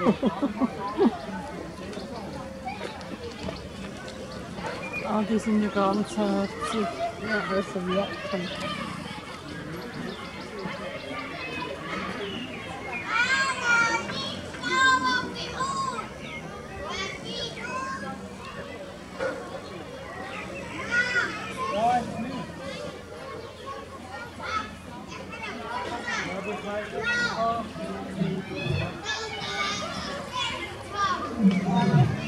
Oh, die sind ja ganz herzig. Ja, also wirklich. Ja,